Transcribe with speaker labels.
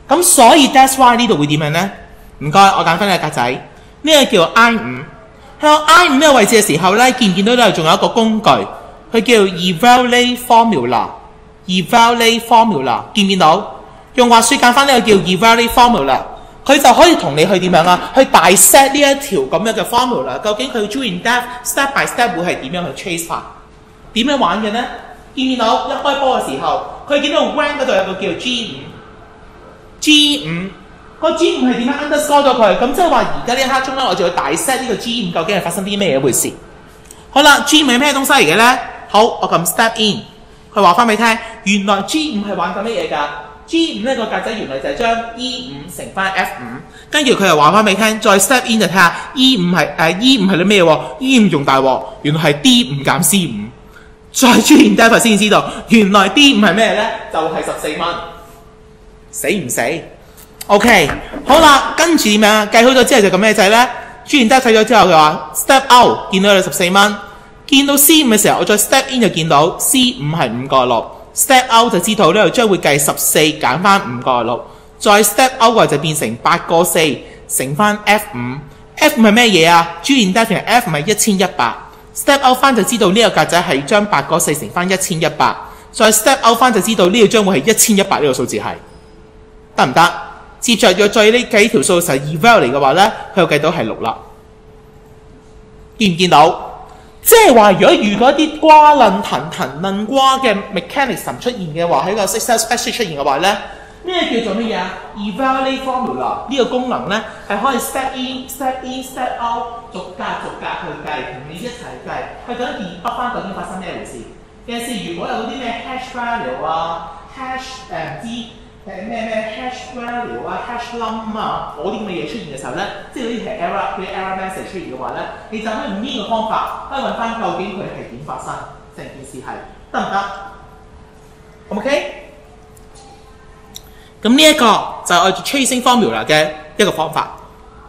Speaker 1: 咁所以 that's why 呢度會點樣咧？唔該，我揀翻呢個格仔，呢、個叫 I5。喺 I5 呢個位置嘅時候咧，見唔見到呢度仲有一個工具，佢叫 evaluate formula。evaluate formula 見唔見到？用滑雪揀翻呢個叫 evaluate formula， 佢就可以同你去點樣啊？去大 set 呢一條咁樣嘅 formula， 究竟佢 Julian Depth step by step 會係點樣去 trace 法？點樣玩嘅呢？見唔見到一開波嘅時候，佢見到 rank 嗰度有個叫 G5， 個 G5 係點樣 underscore 咗佢？咁即係話而家呢一刻鐘咧，我就要大 set 呢個 G5 究竟係發生啲咩一回事？好啦 ，G5 係咩東西嚟嘅咧？好，我撳 step in， 佢話翻俾你聽，原來 G5 係玩緊乜嘢㗎 ？G5 呢個格仔原來就係將 E5 乘翻 F5， 跟住佢又話翻俾你聽，再 step in 就睇下 E5 係啲咩喎 ？E5 仲大鑊，原來係 D5 減 C5。再Julian Depth先知道，原來 D5 係咩咧？就係14蚊，死唔死 ？OK， 好啦，跟住點樣計好咗之後就撳咩掣咧？Julian Depth睇咗之後佢話 step out 見到有14蚊，見到 C5 嘅時候，我再 step in 就見到 C5 係5個6。step out 就知道呢度將會計14減翻5個6，再 step out 嘅就變成8個4乘翻 F5。F5 係咩嘢啊 ？Julian Depth F5 係1100。step out 翻就知道呢個格仔係將8個4乘翻1100，再 step out 翻就知道呢個將會係1100呢個數字係得唔得？接着要再呢幾條數實 eval 嚟嘅話咧，佢又計到係6啦。見唔見到？即係話，如果遇到一啲瓜撚騰騰撚瓜嘅 mechanism 出現嘅話，喺個 success factor 出現嘅話咧，咩叫做乜嘢啊 ？evaluate formula 呢個功能咧係可以 step in、step out， 逐格去計，同你一齊計，去究竟2北翻究竟發生咩回事？有陣時如果有啲咩 hash value 啊、hash 唔知咩 hash value 啊、hash num 啊嗰啲咁嘅嘢出現嘅時候咧，即係嗰啲係 error message 出現嘅話咧，你就可以用呢個方法可以揾翻究竟佢係點發生，成件事係得唔得 ？OK？ 咁呢一個就係我哋 tracing formula 嘅一個方法。